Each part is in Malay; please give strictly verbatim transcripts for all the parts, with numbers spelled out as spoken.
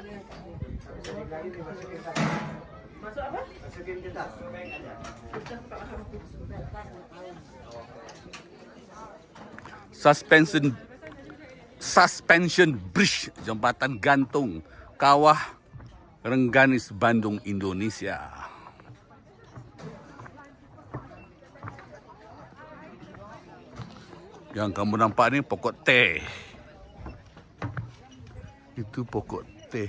Masuk apa? Masukin ke tas. Suspension Suspension Bridge, jembatan gantung Kawah Rengganis, Bandung, Indonesia. Yang kamu nampak ni pokok teh. Itu pokok teh.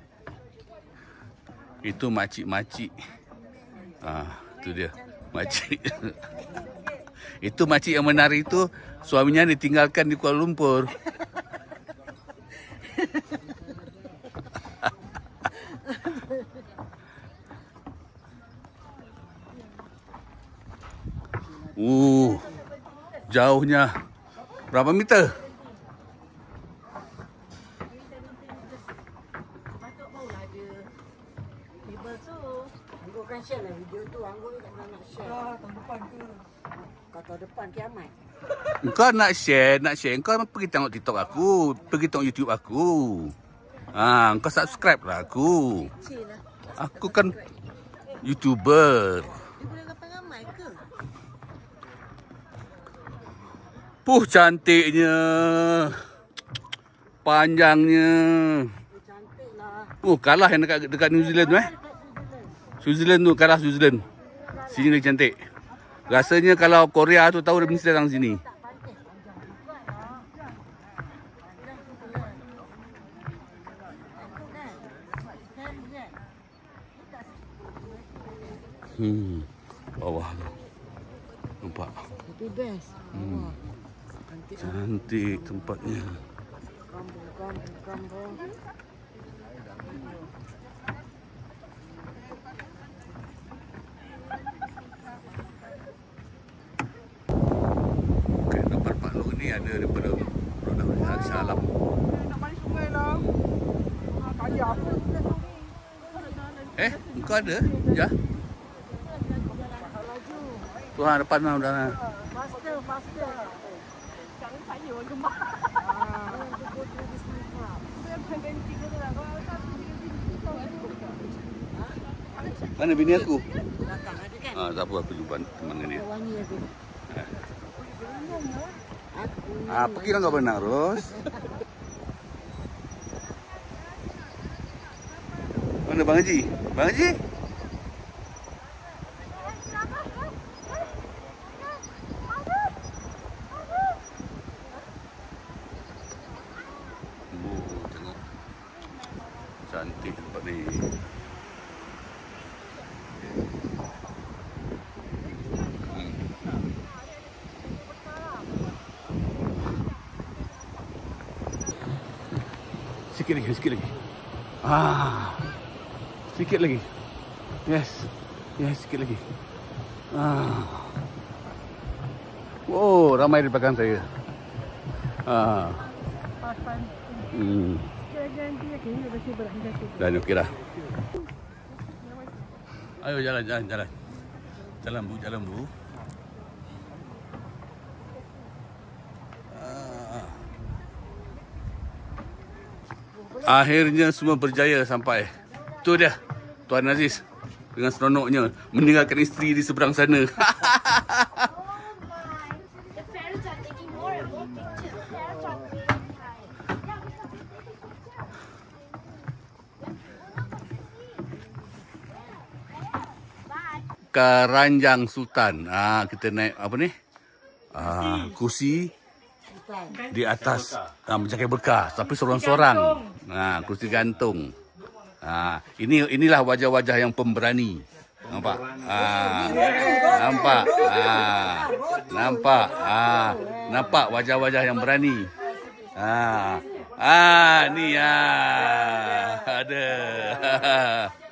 Itu makcik-makcik. Ah, itu dia, makcik. Itu makcik yang menari itu suaminya ditinggalkan di Kuala Lumpur. Uh, jauhnya berapa meter? Anggur kan share lah video tu. Anggur ni tak pernah nak share. Ah, tahun depan ke? Kata depan kiamat. Engkau nak share, nak share. Engkau pergi tengok TikTok aku, pergi tengok YouTube aku. Ah, engkau subscribe lah aku. Kecil lah. Aku kan YouTuber. Dia boleh ramai-ramai ke? Puh, cantiknya. Panjangnya. Cantik lah. Oh, kalah yang dekat dekat New Zealand tu eh. Switzerland tu kalah Switzerland. Sini lagi cantik. Rasanya kalau Korea tu tahu dia mesti datang sini. Hmm. Bawah tu. Nampak? Itu best. Hmm. Cantik. Cantik tempatnya. Kampung, kampung, kampung. Okay, tempat Pak Long ni ada daripada produk Salam. Nak mandi sungai lah. Ah, kali aku. Eh, engkau ada? Ya. Tuhan depan lah udah. Faster, faster. Jangan saya orang gemar. Mana bini aku? Belakang ada kan? Ah, tak apa, aku jumpa teman dengan dia. Wangi aku. Aku. Ah, pergi lah kau berenang, Ros. Mana Bang Haji? Bang Haji? Oh, tengok. Cantik tempat ni. Sikit lagi, sikit lagi. Ah, sikit lagi. Yes, yes, sikit lagi. Ah, wow, ramai di belakang saya. Ah, hmm, dan okey dah. Ayo jalan, jalan, jalan. Jalan bu, jalan bu. Akhirnya semua berjaya sampai. Tu dia, Tuan Aziz dengan seronoknya meninggalkan isteri di seberang sana. Keranjang Sultan. Ah, kita naik apa ni? Ah, kursi di atas ah, mencapai berkah, tapi seorang-seorang. Nah, kursi gantung. Ah, ini inilah wajah-wajah yang pemberani. Nampak? Ah, nampak? Ah, nampak? Ah, nampak wajah-wajah yang berani. Ah, ah, ni ah, ada.